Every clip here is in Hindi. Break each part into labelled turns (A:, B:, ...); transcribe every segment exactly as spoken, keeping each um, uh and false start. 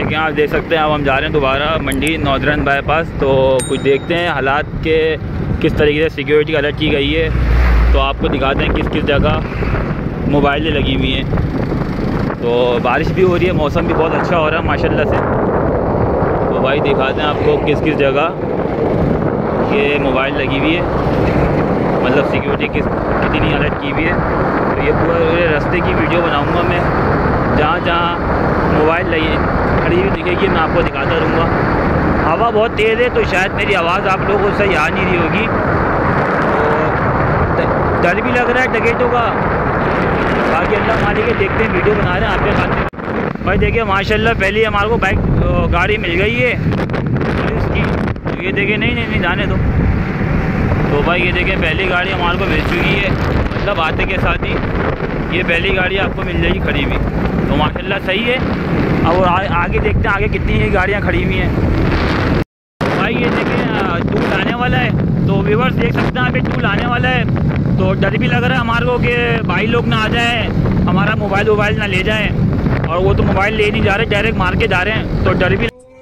A: कि आप देख सकते हैं, अब हम जा रहे हैं दोबारा मंडी नॉर्दर्न बाईपास। तो कुछ देखते हैं हालात के किस तरीके से सिक्योरिटी अलर्ट की गई है, तो आपको दिखाते हैं किस किस जगह मोबाइलें लगी हुई हैं। तो बारिश भी हो रही है, मौसम भी बहुत अच्छा हो रहा है माशाल्लाह से। तो भाई दिखाते हैं आपको किस किस जगह ये मोबाइल लगी हुई है, मतलब सिक्योरिटी किस कितनी अलर्ट की हुई है। तो ये पूरे रास्ते की वीडियो बनाऊँगा मैं, जहाँ जहाँ मोबाइल लगी खड़ी हुई दिखेगी मैं आपको दिखाता रहूँगा। हवा बहुत तेज़ है तो शायद मेरी आवाज़ आप लोगों को सही आ नहीं रही होगी। तो डर भी लग रहा है डकैतों का, बाकी अल्लाह मालिक है, देखते हैं वीडियो बना रहे हैं आपके खाते। भाई देखिए माशाल्लाह पहले हमारे को बाइक गाड़ी मिल गई है पुलिस की। तो ये देखिए, नहीं नहीं नहीं जाने दो। तो भाई ये देखिए पहली गाड़ी हमारे को मिल चुकी है, मतलब आते के साथ ही ये पहली गाड़ी आपको मिल जाएगी खड़ी हुई। तो माशाल्लाह सही है। अब आ, आगे देखते हैं आगे कितनी गाड़ियाँ खड़ी हुई हैं। भाई ये देखें टूल आने वाला है, तो व्यूअर्स देख सकते हैं अभी टूल आने वाला है। तो डर भी लग रहा है हमारे को कि भाई लोग ना आ जाए, हमारा मोबाइल वोबाइल ना ले जाए। और वो तो मोबाइल ले नहीं जा रहे, डायरेक्ट मार के जा रहे हैं, तो डर भी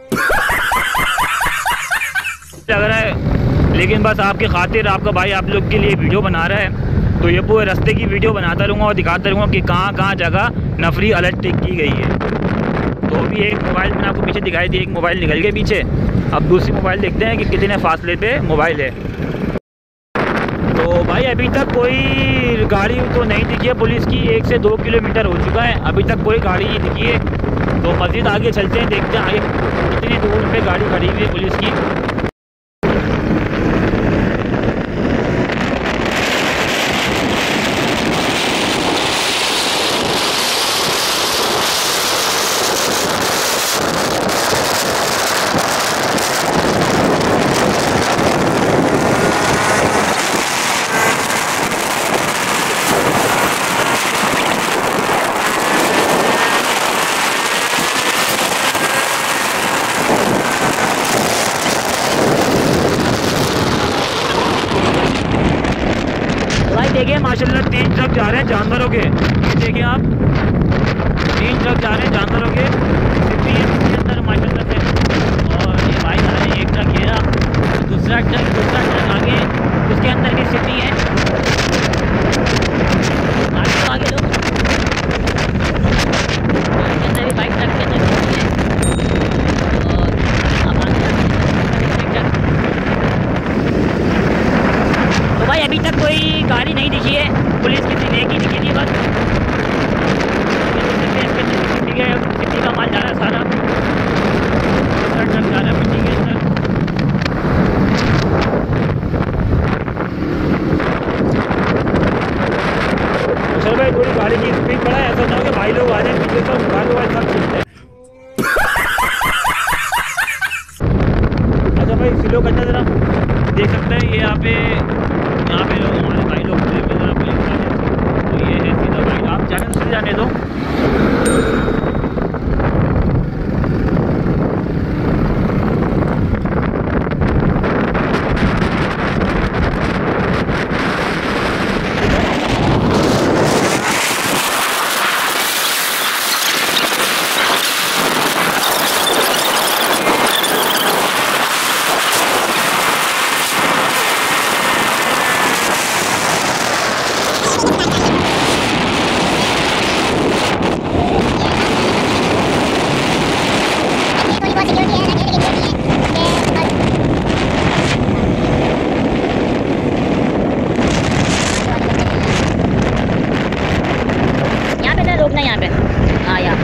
A: लग रहा है। लेकिन बस आपके खातिर आपका भाई आप लोग के लिए वीडियो बना रहा है, तो ये पूरे रास्ते की वीडियो बनाता रहूँगा और दिखाता रहूँगा कि कहाँ कहाँ जगह नफरी अलर्ट की गई है। तो अभी एक मोबाइल मैंने आपको पीछे दिखाई दी, एक मोबाइल निकल गया पीछे। अब दूसरी मोबाइल देखते हैं कि कितने फासले पे मोबाइल है। तो भाई अभी तक कोई गाड़ी तो नहीं दिखी है पुलिस की, एक से दो किलोमीटर हो चुका है, अभी तक कोई गाड़ी नहीं दिखी है। तो मज़ीद आगे चलते हैं, देखते हैं आगे कितनी दूर पे गाड़ी खड़ी हुई है पुलिस की। देखिए माशाल्लाह तीन ट्रक जा रहे हैं जानवरों के, ये देखिए आप तीन ट्रक जा रहे हैं जानवरों के सिटी के अंदर माशाल्लाह से। और ये भाई जा रहे हैं, एक ट्रक ये रहा, दूसरा ट्रक दूसरा ट्रक आगे उसके अंदर भी सिटी है। आगे तो आगे लोग इसके अंदर भी बाइक ट्रक के अंदर सिटी है। तो भाई अभी तक कोई गाड़ी नहीं दिखी है पुलिस की, सिर्फ एक ही दिखी थी बस। ठीक है, सिटी का माल जा रहा है सारा, ट्रक जा रहा है मिट्टी के अंदर। चलो भाई थोड़ी गाड़ी की स्पीड बढ़ा है, ऐसा ना हो कि भाई लोग आ जाए पीछे से मोबाइल वोबाइल सब छूटते हैं। अच्छा भाई स्लो करना जरा, देख सकते हैं ये यहाँ पे यहाँ पे लोग हमारे भाई लोग जरा पुलिस वाले। तो ये है सीधा भाई, आप जाने तो जाने दो। रोकना यहाँ पे, हाँ यहाँ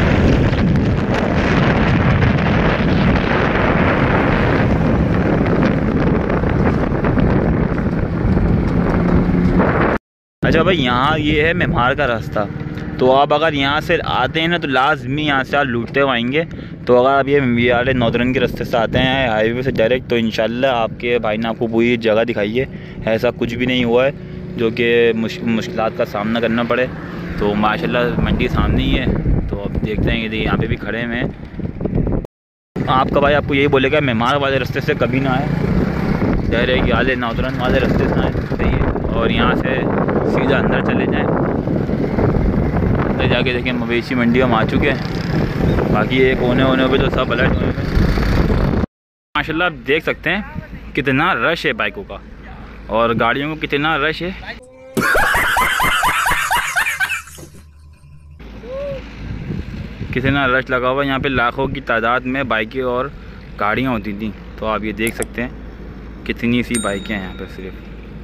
A: अच्छा भाई यहाँ ये है मेमार का रास्ता। तो आप अगर यहाँ से आते हैं ना तो लाजमी यहाँ से आप लूटते हुए आएंगे। तो अगर आप ये वाले नॉर्दर्न के रास्ते से आते हैं हाईवे से डायरेक्ट, तो इंशाल्लाह आपके भाई ने आपको पूरी जगह दिखाई है, ऐसा कुछ भी नहीं हुआ है जो कि मुश्किलात का सामना करना पड़े। तो माशाल्लाह मंडी सामने ही है। तो अब देखते हैं कि यहाँ पे भी खड़े हुए हैं। आपका भाई आपको यही बोलेगा मेमार वाले रास्ते से कभी ना आए, डायरेक्ट वाले नॉर्दर्न वाले रास्ते से आए, सही है। और यहाँ से सीधा अंदर चले जाएँ, उधर जाके देखें मवेशी मंडी हम आ चुके हैं। बाकी एक कोने होने पे तो सब अलर्ट होने पे माशाल्लाह आप देख सकते हैं कितना रश है बाइकों का और गाड़ियों को कितना रश है। कितना रश लगा हुआ है यहाँ पे, लाखों की तादाद में बाइकें और गाड़ियाँ होती थी। तो आप ये देख सकते हैं कितनी सी बाइकें हैं यहाँ पे सिर्फ।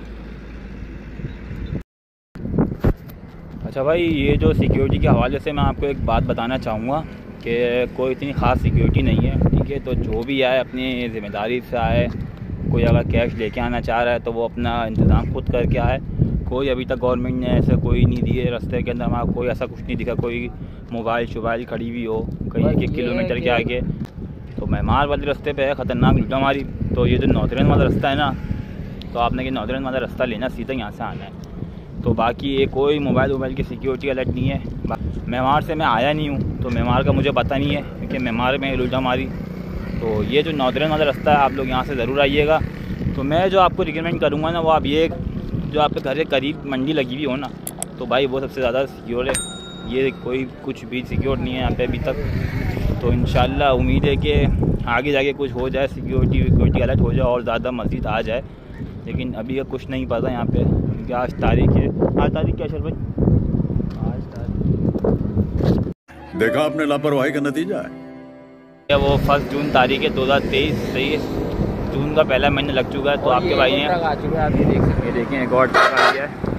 A: अच्छा भाई, ये जो सिक्योरिटी के हवाले से मैं आपको एक बात बताना चाहूँगा कि कोई इतनी ख़ास सिक्योरिटी नहीं है, ठीक है। तो जो भी आए अपनी ज़िम्मेदारी से आए। कोई अगर कैश लेके आना चाह रहा है तो वो अपना इंतज़ाम खुद करके आए। कोई अभी तक गवर्नमेंट ने ऐसे कोई नहीं दिए रास्ते के अंदर, हमारा कोई ऐसा कुछ नहीं दिखा कोई मोबाइल शोबाइल खड़ी हुई हो कहीं एक किलोमीटर के आगे। तो मेहमान वाले रास्ते पे है ख़तरनाक लूटा मारी। तो ये जो नॉर्दर्न वाला रास्ता है ना, तो आपने कि नॉर्दर्न वाला रास्ता लेना, सीधा यहाँ से आना है। तो बाकी ये कोई मोबाइल वोबाइल की सिक्योरिटी अलर्ट नहीं है। मेमार से मैं आया नहीं हूँ तो मेमार का मुझे पता नहीं है, क्योंकि मेमार में लूटा मारी। तो ये जो नॉर्दर्न वाला रास्ता है आप लोग यहाँ से ज़रूर आइएगा। तो मैं जो आपको रिकमेंड करूँगा ना, वो आप ये जो आपके घर के करीब मंडी लगी हुई हो ना, तो भाई वो सबसे ज़्यादा सिक्योर है। ये कोई कुछ भी सिक्योर नहीं है यहाँ पे अभी तक। तो इंशाल्लाह उम्मीद है कि आगे जाके कुछ हो जाए, सिक्योरिटी सिक्योरिटी अलर्ट हो जाए और ज़्यादा मज़ीद आ जाए। लेकिन अभी का कुछ नहीं पता यहाँ पे, क्योंकि आज तारीख है। आज तारीख क्या शर भाई? आज तारीख
B: देखा आपने लापरवाही का नतीजा है।
A: वो फर्स्ट जून तारीख है दो हज़ार तेईस। तेईस जून का पहला महीना लग चुका है। तो आपके भाई हैं
C: आ चुका है, आप ये देख सकते हैं।
A: देखें गॉड ट्रक आ गया है,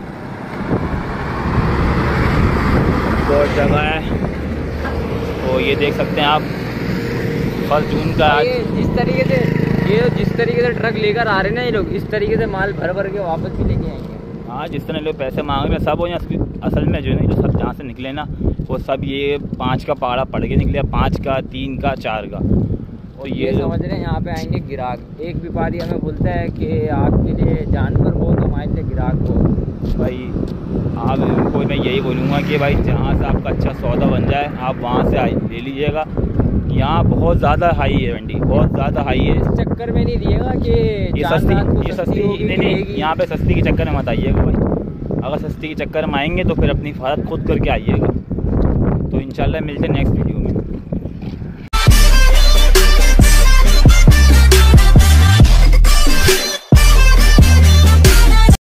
A: गॉड जगह है। तो ये देख सकते हैं आप फर्स्ट जून का।
C: ये जिस तरीके से ये जिस तरीके से ट्रक लेकर आ रहे हैं ना ये लोग, इस तरीके से माल भर भर के वापस भी लेके आएंगे।
A: हाँ, जिस तरह लोग पैसे मांग रहे हैं सब हो यहाँ असल में जो नहीं, जो सब जहाँ से निकले ना वो सब ये पाँच का पहाड़ा पड़ के निकले, पाँच का, तीन का, चार का।
C: और ये समझ रहे हैं यहाँ पे आएंगे गिराक। एक व्यापारी हमें बोलता है कि आपके लिए जानवर बहुत, हमारे लिए गिराक बहुत।
A: भाई आप इनको मैं यही बोलूँगा कि भाई जहाँ से आपका अच्छा सौदा बन जाए आप वहाँ से ले लीजिएगा। यहाँ बहुत ज़्यादा हाई है मंडी, बहुत ज़्यादा हाई है।
C: इस चक्कर में नहीं दिएगा कि
A: ये सस्ती ये सस्ती नहीं नहीं यहाँ पे सस्ती के चक्कर में मत आइएगा भाई। अगर सस्ती के चक्कर में आएंगे तो फिर अपनी हिफाजत खुद करके आइएगा। तो इंशाल्लाह मिलते हैं नेक्स्ट वीडियो में।